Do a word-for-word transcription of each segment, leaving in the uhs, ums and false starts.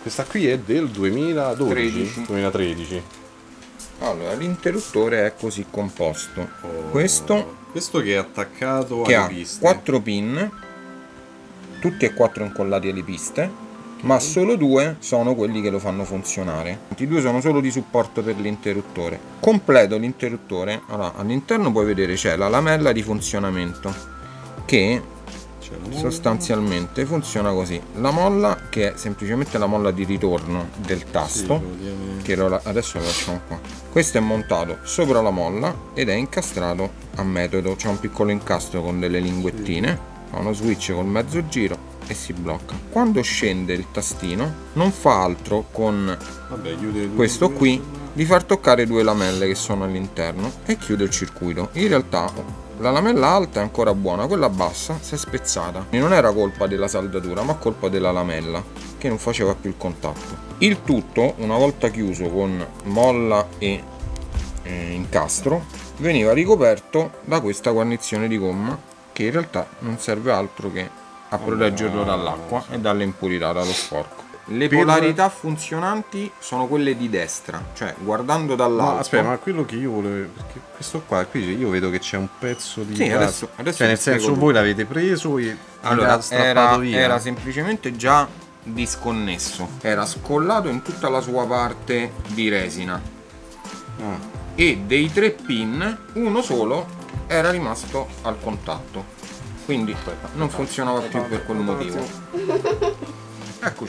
Questa qui è del duemiladodici? tredici. duemilatredici. Allora, l'interruttore è così composto. Oh. Questo, questo che è attaccato che alle ha piste. quattro pin, tutti e quattro incollati alle piste. Ma solo due sono quelli che lo fanno funzionare. I due sono solo di supporto per l'interruttore. Completo l'interruttore. Allora, all'interno puoi vedere c'è la lamella di funzionamento che sostanzialmente funziona così. La molla, che è semplicemente la molla di ritorno del tasto, sì, che lo, adesso lo lasciamo qua. Questo è montato sopra la molla ed è incastrato a metodo. C'è un piccolo incastro con delle linguettine, ha uno switch col mezzo giro e si blocca. Quando scende il tastino non fa altro con Vabbè, chiude questo qui di far toccare due lamelle che sono all'interno e chiude il circuito. In realtà la lamella alta è ancora buona, quella bassa si è spezzata e non era colpa della saldatura ma colpa della lamella che non faceva più il contatto. Il tutto, una volta chiuso con molla e eh, incastro, veniva ricoperto da questa guarnizione di gomma che in realtà non serve altro che a proteggerlo dall'acqua e dalle impurità, dallo sporco. Le per... polarità funzionanti sono quelle di destra, cioè guardando dall'alto. Ma aspetta, ma quello che io volevo, perché questo qua qui io vedo che c'è un pezzo di sì, adesso, adesso cioè nel senso voi l'avete preso e allora strappato era, via. Era semplicemente già disconnesso, era scollato in tutta la sua parte di resina ah. e dei tre pin uno solo era rimasto al contatto. Quindi aspetta, non funzionava più per quel motivo. Eccoci.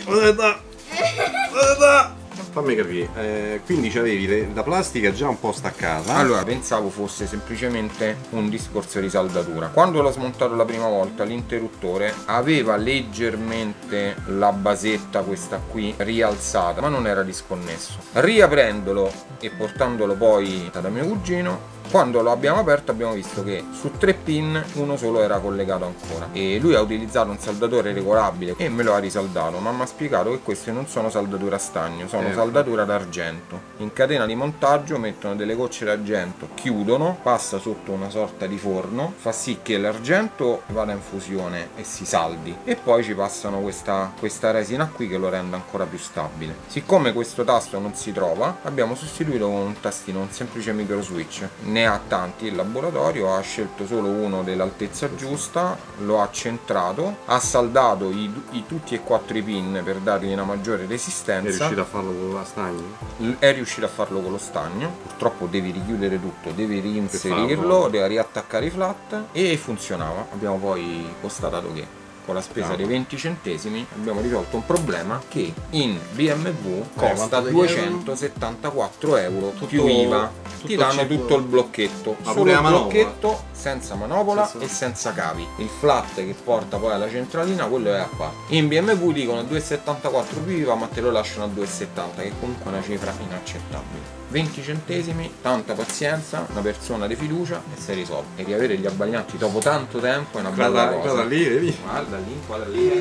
Fammi capire, eh, quindi c'avevi la plastica già un po' staccata. Allora pensavo fosse semplicemente un discorso di saldatura. Quando l'ho smontato la prima volta l'interruttore aveva leggermente la basetta, questa qui, rialzata, ma non era disconnesso. Riaprendolo e portandolo poi da mio cugino, quando lo abbiamo aperto abbiamo visto che su tre pin uno solo era collegato ancora e lui ha utilizzato un saldatore regolabile e me lo ha risaldato, ma mi ha spiegato che queste non sono saldature a stagno, sono eh. saldature d'argento. In catena di montaggio mettono delle gocce d'argento, chiudono, passa sotto una sorta di forno, fa sì che l'argento vada in fusione e si saldi e poi ci passano questa, questa resina qui che lo rende ancora più stabile. Siccome questo tasto non si trova abbiamo sostituito con un tastino, un semplice micro switch. Ne ha tanti il laboratorio, ha scelto solo uno dell'altezza giusta, lo ha centrato, ha saldato i, i tutti e quattro i pin per dargli una maggiore resistenza. È riuscito a farlo con lo stagno? È riuscito a farlo con lo stagno, purtroppo devi richiudere tutto, devi reinserirlo, devi riattaccare i flat e funzionava. Abbiamo poi constatato che con la spesa dei venti centesimi abbiamo risolto un problema che in B M W costa eh, duecentosettantaquattro euro tutto, più I V A. Ti danno tutto il blocchetto, ma solo il blocchetto senza manopola senza... e senza cavi. Il flat che porta poi alla centralina, quello è a parte. In B M W dicono due virgola settantaquattro più I V A, ma te lo lasciano a due virgola settanta, che comunque è una cifra inaccettabile. venti centesimi, tanta pazienza, una persona di fiducia e si risolve. E riavere gli abbaglianti dopo tanto tempo è una bella guarda, cosa. Guarda lì, vedi? Guarda lì, guarda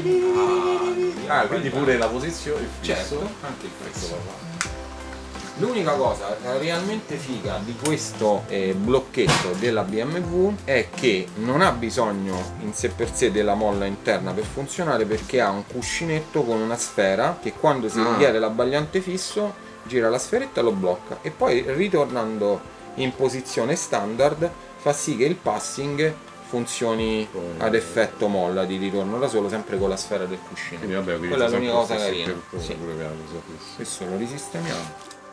lì. Ah, ah quindi pure la posizione, il fisso, certo, anche il prezzo. L'unica cosa realmente figa di questo eh, blocchetto della B M W è che non ha bisogno in sé per sé della molla interna per funzionare, perché ha un cuscinetto con una sfera che quando si richiede l'abbagliante fisso gira la sferetta e lo blocca, e poi ritornando in posizione standard fa sì che il passing funzioni ad effetto molla di ritorno da solo, sempre con la sfera del cuscino. Quindi vabbè, quella è l'unica cosa carina. Sì. Questo lo risistemiamo.